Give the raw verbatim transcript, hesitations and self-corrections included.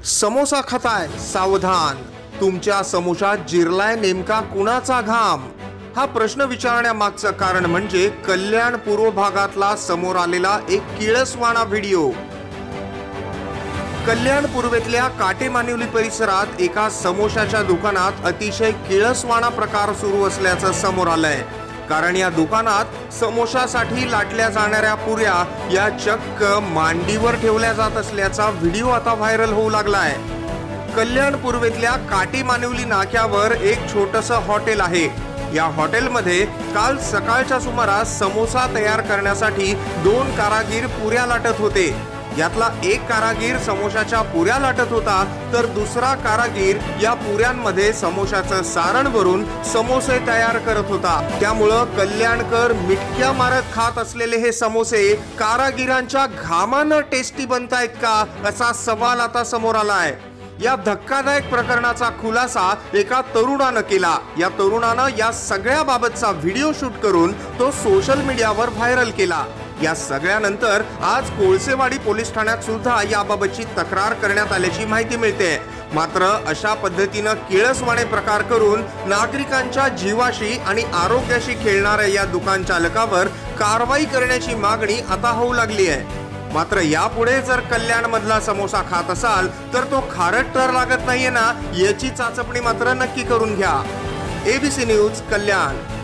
समोसा खाताय सावधान, तुमच्या समोसात जिरलाय नेमका कुणाचा घाम? हा प्रश्न विचारण्यामागचं कारण म्हणजे कल्याण पूर्व भागातला समोर आलेला एक किळसवाणा व्हिडिओ। कल्याण पूर्वेतल्या काटेमानिवली परिसरात एका समोशाच्या दुकानात अतिशय किळसवाणा प्रकार सुरू असल्याचं समोर आलंय। कारण या दुकानात समोशासाठी लाटल्या जाणाऱ्या पुऱ्या या चक्क मांडीवर ठेवल्या जात असल्याचा व्हिडिओ आता व्हायरल होऊ लागलाय। कल्याण पूर्वेतल्या काटेमानिवली नाक्यावर एक छोटंसं हॉटेल आहे। या हॉटेलमध्ये काल सकाळच्या सुमारास समोसा तयार करण्यासाठी दोन कारागीर पुऱ्या लाटत होते। यातला एक कारागीर समोशाच्या पुऱ्या लाटत होता, तर दुसरा कारागीर या पुऱ्यांमध्ये समोशाचं सारण भरून समोसे तयार करत होता। त्यामुळं कल्याणकर मिटक्या मारत खात असलेले हे समोसे कारागिरांच्या घामानं टेस्टी बनतायत का, असा सवाल आता समोर आलाय। या धक्कादायक प्रकरणाचा खुलासा एका तरुणानं केला। या तरुणानं या सगळ्या बाबतचा व्हिडिओ शूट करून तो सोशल मीडियावर व्हायरल केला। या सगळ्यानंतर आज कोळसेवाडी पोलीस ठाण्यात सुद्धा याबाबतची तक्रार करण्यात आल्याची माहिती मिळते। मात्र अशा पद्धतीनं किळसवाणे प्रकार करून नागरिकांच्या जीवाशी आणि आरोग्याशी खेळणाऱ्या या दुकान चालकावर कारवाई करण्याची मागणी आता होऊ लागली आहे। मात्र यापुढे जर कल्याण मधला समोसा खात असाल तर तो खारट तर लागत नाहीये ना, याची चाचपणी मात्र नक्की करून घ्या। एबीसी न्यूज कल्याण।